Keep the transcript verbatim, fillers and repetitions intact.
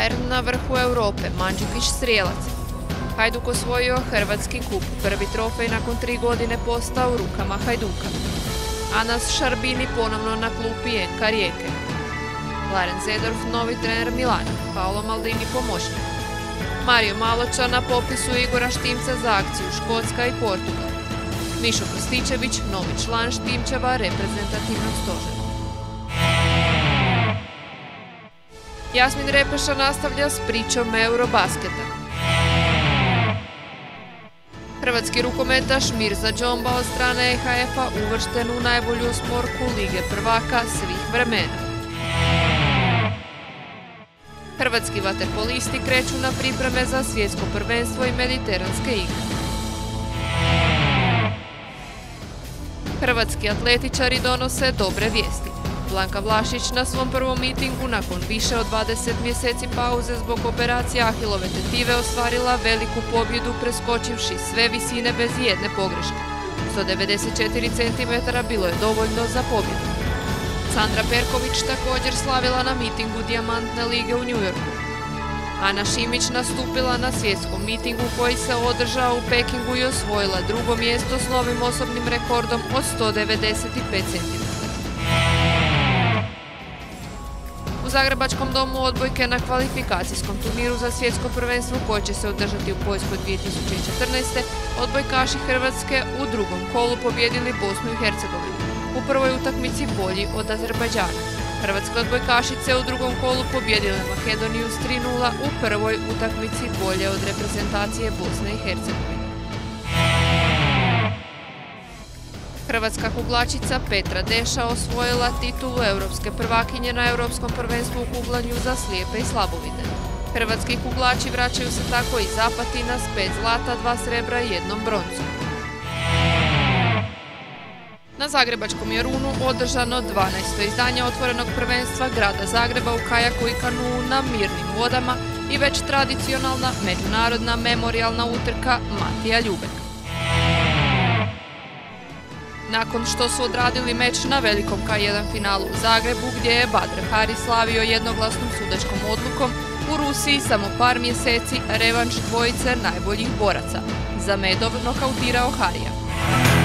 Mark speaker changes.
Speaker 1: Bayern na vrhu Europe, Mandžukić strijelac. Hajduk osvojio hrvatski kup, prvi trofej nakon tri godine postao u rukama Hajduka. Anas Šarbini ponovno na klupi en ka Rijeke. Clarence Seedorf novi trener Milana, Paolo Maldini pomoćnik. Mario Maloča na popisu Igora Štimca za akciju Škotska i Portugal. Mišo Krstičević, novi član Štimčeva reprezentativnog stožera. Jasmin Repeša nastavlja s pričom Eurobasketa. Hrvatski rukometaš Mirza Džomba od strane E H F-a uvršten u najbolju osmorku Lige prvaka svih vremena. Hrvatski vaterpolisti kreću na pripreme za svjetsko prvenstvo i mediteranske igre. Hrvatski atletičari donose dobre vijesti. Blanka Vlašić na svom prvom mitingu nakon više od dvadeset mjeseci pauze zbog operacije ahilove tetive ostvarila veliku pobjedu preskočivši sve visine bez jedne pogreške. sto devedeset četiri centimetara bilo je dovoljno za pobjedu. Sandra Perković također slavila na mitingu Dijamantne lige u New Yorku. Ana Šimić nastupila na svjetskom mitingu koji se održao u Pekingu i osvojila drugo mjesto s novim osobnim rekordom od sto devedeset pet centimetara. U Zagrebačkom domu odbojke na kvalifikacijskom turniru za svjetsko prvenstvo koje će se održati u Poljskoj dvije tisuće četrnaeste. odbojkaši Hrvatske u drugom kolu pobjedili Bosnu i Hercegovinu. U prvoj utakmici bolji od Azerbajdžana. Hrvatske odbojkašice u drugom kolu pobjedile Makedoniju s tri nula, u prvoj utakmici bolje od reprezentacije Bosne i Hercegovine. Hrvatska kuglačica Petra Deša osvojila titulu europske prvakinje na Europskom prvenstvu u kuglanju za slijepe i slabovide. Hrvatski kuglači vraćaju se tako iz Apatina s pet zlata, dva srebra i jednom broncom. Na zagrebačkom Jarunu održano dvanaesto izdanje otvorenog prvenstva grada Zagreba u kajaku i kanuu na mirnim vodama i već tradicionalna međunarodna memorijalna utrka Matija Ljubek. Nakon što su odradili meč na velikom K jedan finalu u Zagrebu gdje je Badr Hari slavio jednoglasnom sudačkom odlukom, u Rusiji samo par mjeseci revanš dvojice najboljih boraca. Zamedov nokautirao Harija.